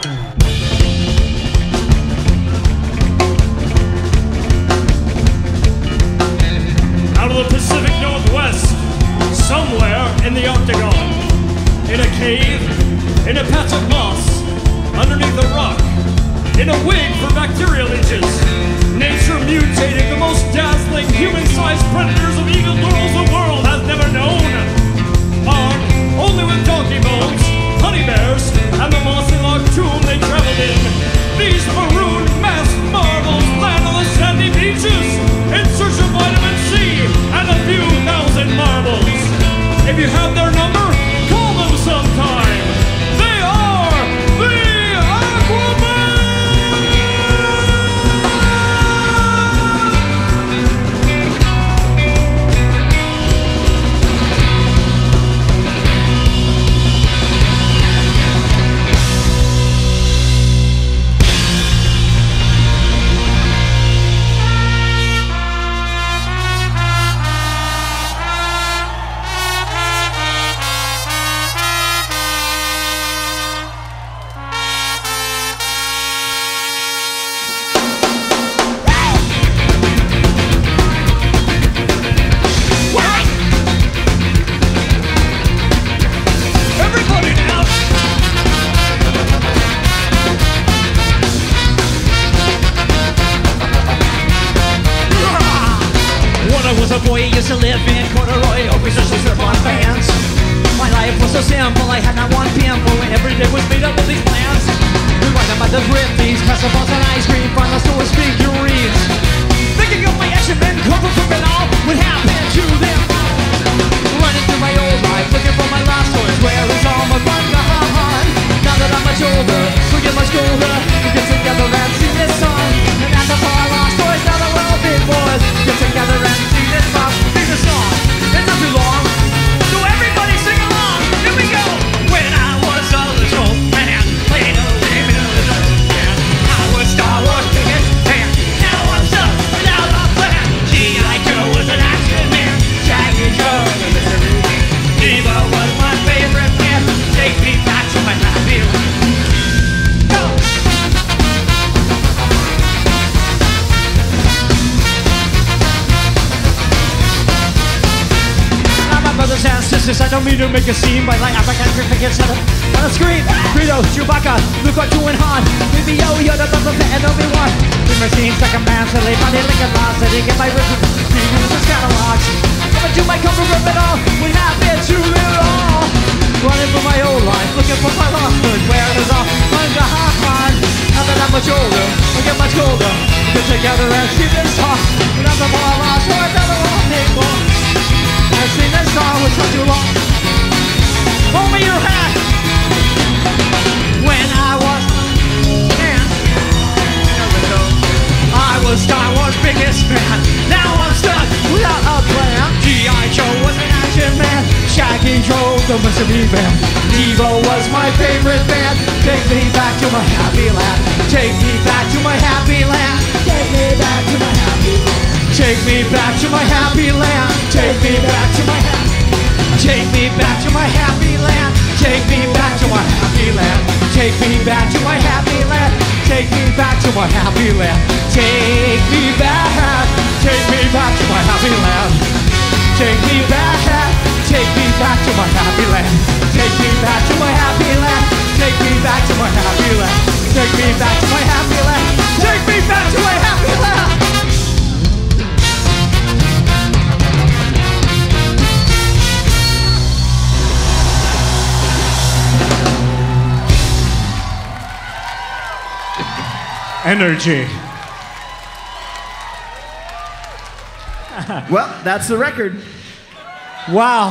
Out of the Pacific Northwest, somewhere in the Octagon, in a cave, in a patch of moss, underneath a rock, in a wig for bacterial leeches, nature mutated the most dazzling human-sized predators of eagle girls the world has never known. Armed only with donkey bones, honey bears, and the mossy log tomb they traveled in, these maroon masked marvels land on the sandy beaches in search of vitamin C and a few thousand marbles. If you have their number, call them sometime. They are the Aquaman! A boy used to live in corduroy, always just surf on fans. My life was so simple, I had not one pimple, and every day was made up of these plans. We ride about the drifties, festivals and ice cream, from the store's figurines. Thinking of my action men, cover from it all, what happened to them? Running through my old life, looking for my lost toys, where is all my fun gone? Now that I'm much older, we get much colder, we get together and sing this song. And after all our lost toys, now that we're all big boys, get together and sing this song. Sing this song, it's not too long, so everybody sing along. Here we go. When I was a little man, playing a game in a little man, I was Star Wars biggest fan. Now I'm stuck without a plan. G.I. Joe was an action man, Shaggy Joe was a mystery man. Eva was my favorite man. Take me back to my happy land. Go! Now my brothers and sisters, I don't mean to make a scene, but like African crickets on the screen. Greedo, Chewbacca, Luke, R2, and Han. Baby Yoda, Boba Fett, and Obi-Wan. The machine, second man, so they body like a boss. I didn't get my rhythm, reviews and catalogs. I'ma do my cover of it all. We happen to live it all. Running for my old life, looking for my lost good. Where is all fun gone? Now that I'm much older, we get much colder. Get together and sing this song. When I'm the more lost, or another one anymore. I sing this song, it's not too long. Hold me your hat. When I was man, I was Star Wars biggest fan. Now I'm stuck without a plan. G.I. Joe was an action man. Shaggy drove the mystery van. Evo was my favorite band. Take me back to my happy land. Take me back to my happy land. Take me back to my happy land. Take me back to my happy land. Take me back to my happy. Take me back to my happy land. Take me back to my happy land. Take me back to my happy land. Take me back to my happy land. Take me back. Take me back to my happy land. Take me back. Take me back to my happy land. Take me back to my happy land. Take me back to my happy land. Take me back to my happy land. Take me back to my happy land. Energy. Well, that's the record. Wow.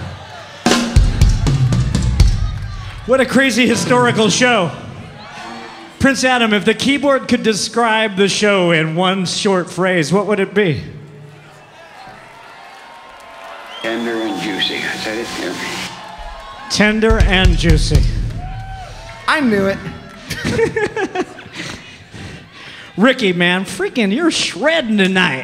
What a crazy historical show. Prince Adam, if the keyboard could describe the show in one short phrase, what would it be? Tender and juicy. Is that it? Yeah. Tender and juicy. I knew it. Ricky, man, freaking, you're shredding tonight.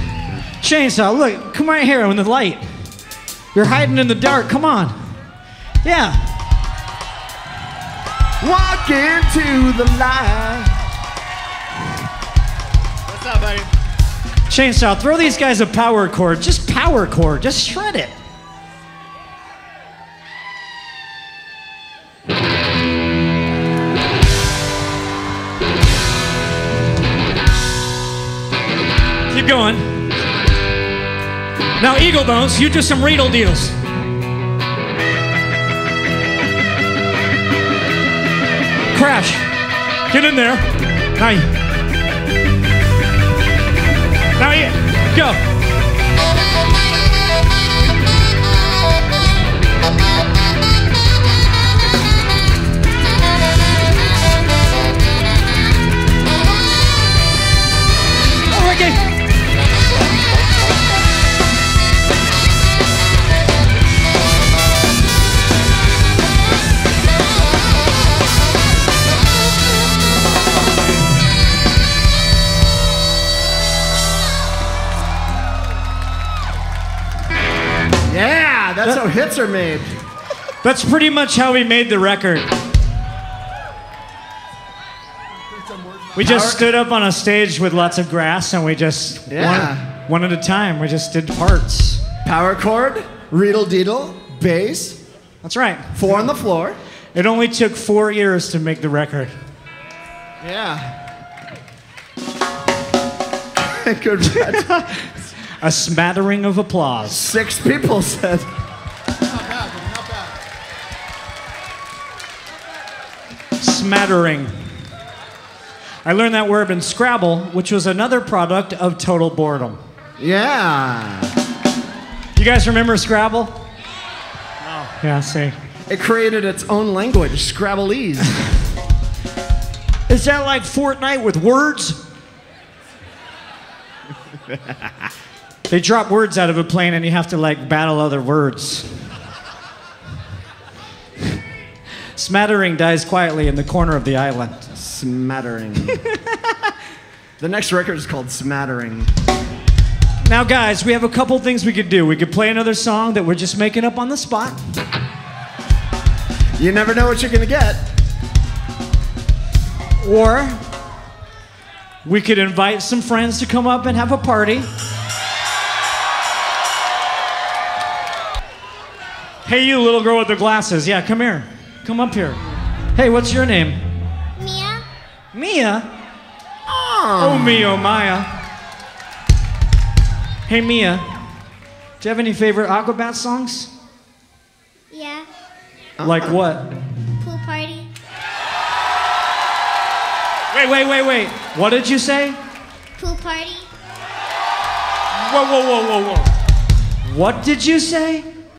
Chainsaw, look, come right here in the light. You're hiding in the dark, come on. Yeah. Walk into the light. What's up, buddy? Chainsaw, throw these guys a power chord. Just power chord. Just shred it. Keep going. Now, Eagle Bones, you do some riddle deals. Crash. Get in there. Now you go. Oh, Ricky. Yeah, that's how hits are made. That's pretty much how we made the record. We just stood up on a stage with lots of grass and we just, one at a time, we just did parts. Power chord, riddle deedle, bass, That's right. 4 on the floor. It only took 4 years to make the record. Yeah. Good red. A smattering of applause. 6 people said. Smattering. I learned that word in Scrabble, which was another product of Total Boredom. Yeah. You guys remember Scrabble? Oh. Yeah, see. It created its own language, Scrabblese. Is that like Fortnite with words? They drop words out of a plane and you have to like battle other words. Smattering dies quietly in the corner of the island. Smattering. The next record is called Smattering. Now guys, we have a couple things we could do. We could play another song that we're just making up on the spot. You never know what you're gonna get. Or we could invite some friends to come up and have a party. Hey, you little girl with the glasses. Yeah, come here. Come up here. Hey, what's your name? Mia? Mia? Oh, Mia, Maya. Hey, Mia. Do you have any favorite Aquabat songs? Yeah. Like what? Pool party? Wait. What did you say? Pool party? Whoa. What did you say?